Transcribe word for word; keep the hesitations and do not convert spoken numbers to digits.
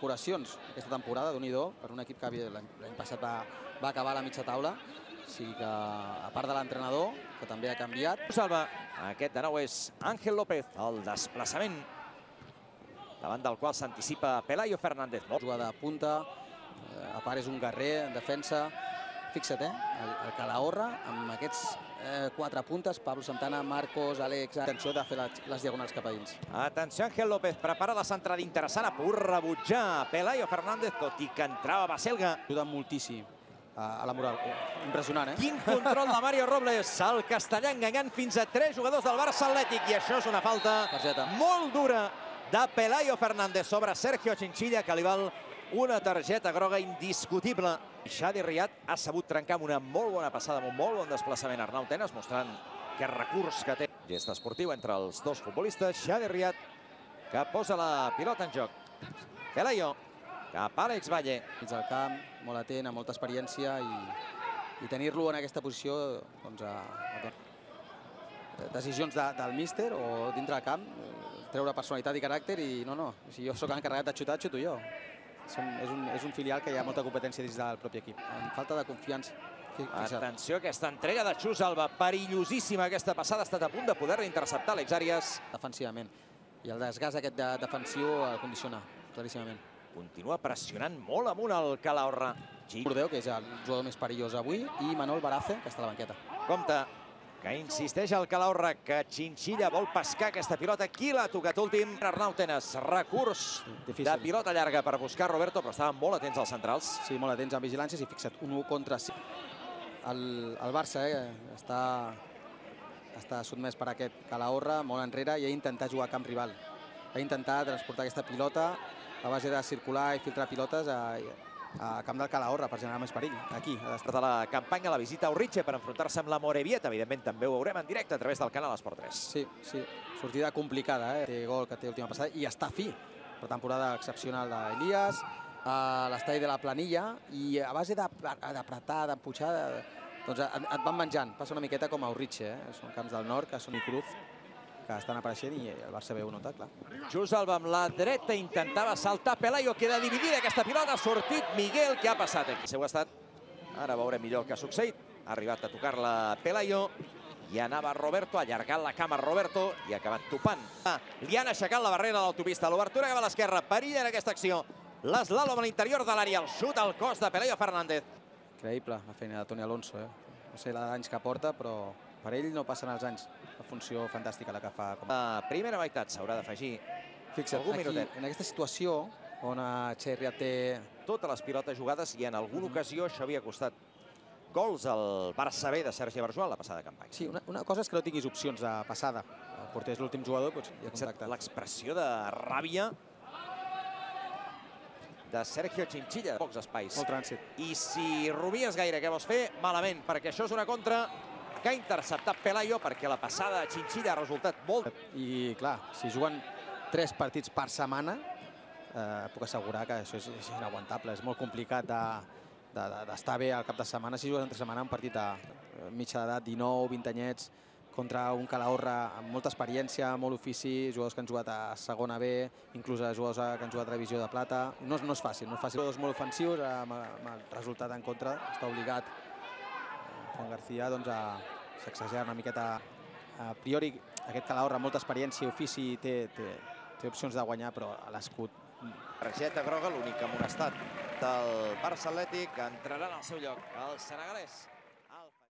incorporacions aquesta temporada, Déu-n'hi-do, per un equip que l'any passat va acabar a la mitja taula. O sigui que, a part de l'entrenador, que també ha canviat... Salva, aquest de nou és Ángel López, el desplaçament davant del qual s'anticipa Pelayo Fernandez. Jugada de punta, a part és un guerrer en defensa. Fixa't, eh? El Calahorra, amb aquests quatre puntes, Pablo Santana, Marcos, Àlex... Atenció de fer les diagonals cap a dins. Atenció, Ángel López, prepara la centrada interessant a punt rebutjar Pelayo Fernandez, tot i que entrava Baselga. Ajuda moltíssim a la moral. Impressionant, eh? Quin control de Mario Robles, el castellà enganyant fins a tres jugadors del Barça Atlètic, i això és una falta molt dura de Pelayo Fernández sobre Sergio Chinchilla, que li val una targeta groga indiscutible. Xavi Riat ha sabut trencar amb una molt bona passada, amb un molt bon desplaçament. Arnau Tenes mostrant aquest recurs que té. Gest esportiu entre els dos futbolistes. Xavi Riat, que posa la pilota en joc. Pelayo, cap a Àlex Valle. Dins del camp, molt atent, amb molta experiència, i tenir-lo en aquesta posició, doncs, decisions del míster o dintre del camp, treure personalitat i caràcter, i no, no, si jo sóc encarregat de xutar, xuto jo. És un filial que hi ha molta competència dins del propi equip. Amb falta de confiança. Atenció, aquesta entrega de Xus Alba, perillosíssima aquesta passada, ha estat a punt de poder interceptar Àlex Arias. Defensivament. I el desgast aquest defensiu el condiciona, claríssimament. Continua pressionant molt amunt el Calahorra. Bordeu, que és el jugador més perillós avui, i Manol Barace, que està a la banqueta. Compte, que insisteix el Calahorra, que Chinchilla vol pescar aquesta pilota. Qui l'ha tocat últim? Arnau Tenes, recurs de pilota llarga per buscar Roberto, però estaven molt atents els centrals. Sí, molt atents amb vigilàncies, i fixa't, un u contra cinc. El Barça està sotmès per aquest Calahorra, molt enrere, i ha intentat jugar a camp rival. Ha intentat transportar aquesta pilota a base de circular i filtrar pilotes a camp del Calahorra per generar més perill. Aquí ha estat a la campanya la visita a Urriche per enfrontar-se amb la Morevieta. Evidentment també ho veurem en directe a través del canal Esport tres. Sí, sí. Sortida complicada, eh? Té gol que té última passada i està fi. La temporada excepcional d'Elias, a l'estadi de la planilla, i a base d'apretar, d'empujar, doncs et van menjant. Passa una miqueta com a Urriche, eh? Són camps del nord, que són i Cruz, que estan apareixent, i el Barça ve ho nota, clar. Xus Alba amb la dreta intentava saltar Pelayo, queda dividida aquesta pilota, ha sortit Miguel, que ha passat aquí. Seu estat, ara veurem millor el que ha succeït. Ha arribat a tocar-la Pelayo, i anava Roberto, allargant la cama Roberto, i ha acabat topant. Li han aixecat la barrera de l'autopista, l'obertura cap a l'esquerra, perill en aquesta acció. L'eslàlom a l'interior de l'àrea, el xut al cos de Pelayo Fernández. Increïble la feina de Toni Alonso, eh? No sé l'anys que porta, però per ell no passen els anys. La funció fantàstica la que fa. La primera meitat s'haurà d'afegir algun minutet. En aquesta situació, on Xavi Riat té totes les pilotes jugades, i en alguna ocasió això havia costat gols al Barça B de Sergi Barjual la passada campanya. Sí, una cosa és que no tinguis opcions de passada. El porter és l'últim jugador, doncs ja contactat. L'expressió de ràbia de Sergio Chinchilla, pocs espais. Molt trànsit. I si rumies gaire, què vols fer? Malament, perquè això és una contra que ha interceptat Pelayo, perquè la passada de Chinchilla ha resultat molt... I clar, si juguen tres partits per setmana, puc assegurar que això és inaguantable. És molt complicat d'estar bé al cap de setmana. Si jugues entre setmana un partit de mitja d'edat, dinou, vint anyets, contra un Calahorra amb molta experiència, molt ofici, jugadors que han jugat a segona B, inclús jugadors que han jugat a divisió de plata. No és fàcil, no és fàcil. Jugadors molt ofensius, amb el resultat en contra, està obligat Juan García a sacsejar una miqueta. A priori, aquest Calahorra amb molta experiència i ofici té opcions de guanyar, però a l'escut... Targeta groga, l'únic amonestat del Barça Atlètic, que entrarà en el seu lloc, el senegalès.